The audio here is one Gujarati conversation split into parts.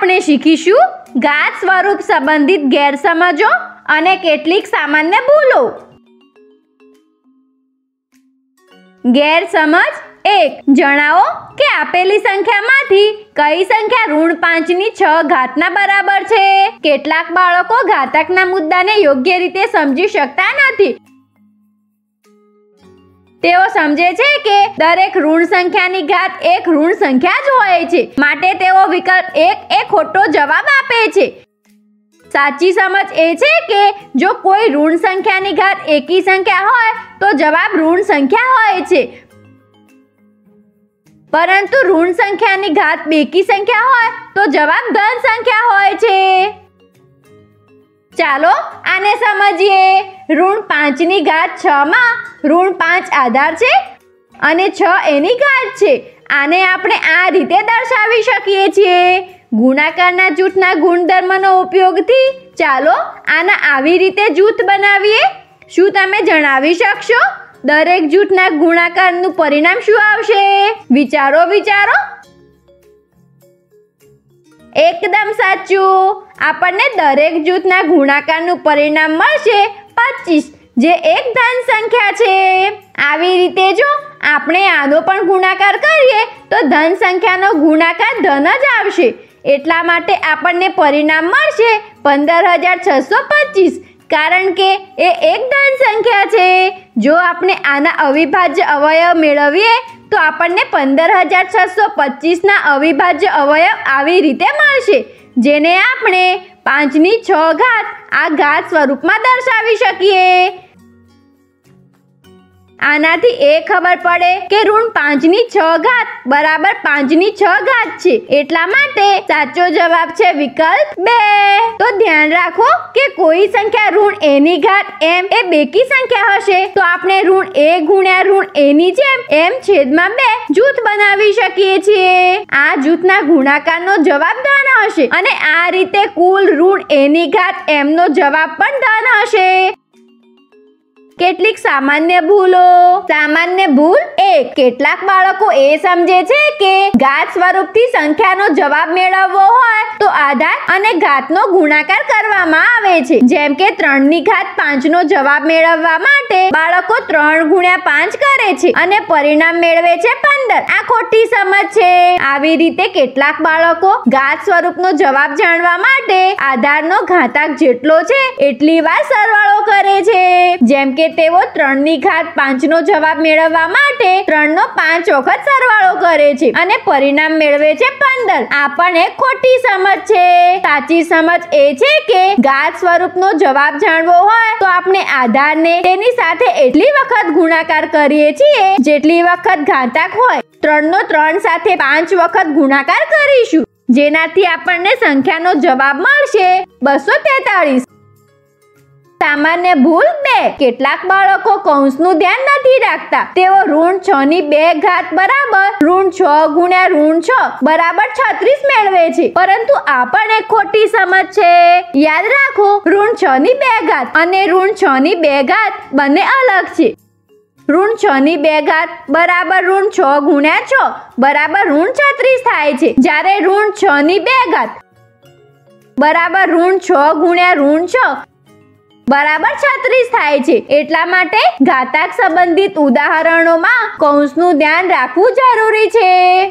આપણે શીખીશું ઘાત સ્વરૂપ સંબંધિત ગેરસમજો અને કેટલીક સામાન્ય ભૂલો। ગેરસમજ 1 જણાવો કે આપેલી સંખ્યામાંથી કઈ સંખ્યા ઋણ 5 ની 6 ઘાતના બરાબર છે। કેટલાક બાળકો ઘાતકના મુદ્દાને યોગ્ય રીતે સમજી શકતા નથી। તેઓ સમજે છે કે દરેક ઋણ સંખ્યાની ઘાત એક ઋણ સંખ્યા જ હોય છે, માટે તેઓ વિકલ્પ 1 એ ખોટો જવાબ આપે છે। સાચી સમજ એ છે કે જો કોઈ ઋણ સંખ્યાની ઘાત એકી સંખ્યા હોય તો જવાબ ઋણ સંખ્યા હોય છે, પરંતુ ઋણ સંખ્યાની ઘાત બેકી સંખ્યા હોય તો જવાબ ધન સંખ્યા હોય છે। ચાલો આને સમજીએ। ઋણ 5 ની ઘાત 6 માં ઋણ 5 આધાર છે અને 6 એની ઘાત છે। આને આપણે આ રીતે દર્શાવી શકીએ છીએ। ગુણાકારના જૂથના ગુણધર્મનો ઉપયોગથી ચાલો આના આવી રીતે જૂથ બનાવીએ। શું તમે જણાવી શકશો દરેક જૂથના ગુણાકારનું પરિણામ શું આવશે? વિચારો વિચારો। એકદમ સાચું, આપણને દરેક જૂથના ગુણાકારનું પરિણામ મળશે 25, જે એક ધન સંખ્યા છે। આવી રીતે જો આપણે આનો પણ ગુણાકાર કરીએ તો ધન સંખ્યાનો ગુણાકાર ધન જ આવશે, એટલા માટે આપણને પરિણામ મળશે 15,625, કારણ કે એ એક ધન સંખ્યા છે। જો આપણે આના અવિભાજ્ય અવયવ મેળવીએ તો આપણને 15,625 ના અવિભાજ્ય અવયવ આવી રીતે મળશે, જેને આપણે 5 ની 6 ઘાત આ ઘાત સ્વરૂપમાં દર્શાવી શકીએ। આનાથી એ ખબર પડે કે ઋણ 5 ની 6 ઘાત બરાબર 5 ની 6 ઘાત છે, એટલા માટે સાચો જવાબ છે વિકલ્પ 2। તો ધ્યાન રાખો કે કોઈ સંખ્યા ઋણ a ની ઘાત m એ બેકી સંખ્યા હશે તો આપણે ઋણ a ગુણ્યા ઋણ a ની જેમ m છેદમાં 2 જૂથ બનાવી શકીએ છીએ। આ જૂથના ગુણાકારનો જવાબ ધન હશે અને આ રીતે કુલ ઋણ a ની ઘાત m નો જવાબ પણ ધન હશે। કેટલીક સામાન્ય ભૂલો। સામાન્ય ભૂલ 1 કેટલાક બાળકો એ સમજે છે કે ઘાત સ્વરૂપથી સંખ્યાનો જવાબ મેળવવો હોય તો આધાર અને ઘાતનો ગુણાકાર કરવામાં આવે છે। જેમ કે 3 ની ઘાત 5 નો જવાબ મેળવવા માટે બાળકો 3 ગુણ્યા 5 કરે છે અને પરિણામ મેળવે છે 15। આ ખોટી સમજ છે। આવી રીતે કેટલાક બાળકો ઘાત સ્વરૂપનો જવાબ જાણવા માટે આધારનો ઘાતાંક જેટલો છે એટલી વાર સરવાળો કરે છે। જેમ કે તેઓ 3 ની ઘાત 5 નો જવાબ મેળવવા માટે 3 નો 5 વખત સરવાળો કરે છે અને પરિણામ મેળવે છે 15। આ પણ એક ખોટી સમજ છે। સાચી સમજ એ છે કે ઘાત સ્વરૂપનો જવાબ જાણવો હોય તો આપણે આધારને તેની સાથે એટલી વખત ગુણાકાર કરીએ છીએ જેટલી વખત ઘાતાંક હોય। 3 નો 3 સાથે 5 વખત ગુણાકાર કરીશું, જેનાથી આપણને સંખ્યાનો જવાબ મળશે 243। સામાન્ય ભૂલ 2 કેટલાક બાળકો કૌંસનું ધ્યાન નથી રાખતા। તેઓ ઋણ 6 ની 2 ઘાત બરાબર ઋણ 6 ગુણ્યા ઋણ 6 બરાબર 36 મેળવે છે, પરંતુ આ પણ એક ખોટી સમજ છે। યાદ રાખો ઋણ 6 ની 2 ઘાત અને ઋણ 6 ની 2 ઘાત બંને અલગ છે। ઋણ 6 ની 2 ઘાત બરાબર ઋણ 6 ગુણ્યા 6 બરાબર ઋણ 36 થાય છે, જ્યારે ઋણ 6 ની 2 ઘાત બરાબર ઋણ 6 ગુણ્યા ઋણ 6 બરાબર 36 થાય છે। એટલા માટે ઘાતાંક સંબંધિત ઉદાહરણોમાં કૌંસનું ધ્યાન રાખવું જરૂરી છે।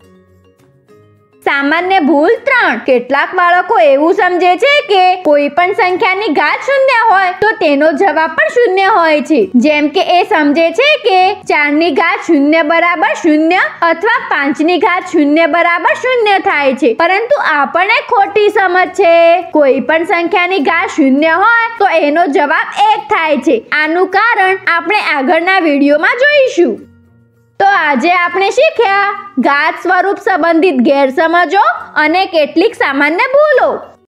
સામાન્ય ભૂલ 3 કેટલાક બાળકો એવું સમજે છે કે કોઈ પણ સંખ્યાની ઘાત 0 હોય તો તેનો જવાબ પણ 0 હોય છે। જેમ કે એ સમજે છે કે 4 ની ઘાત 0 બરાબર 0 અથવા 5 ની ઘાત 0 બરાબર 0 થાય છે, પરંતુ આ પણ એક ખોટી સમજ છે। કોઈ પણ સંખ્યાની ઘાત 0 હોય તો એનો જવાબ 1 થાય છે। આનું કારણ આપણે આગળના વિડીયોમાં જોઈશું। તો આજે આપણે શીખ્યા ઘાત સ્વરૂપ સંબંધિત ગેરસમજો અને કેટલીક સામાન્ય ભૂલો।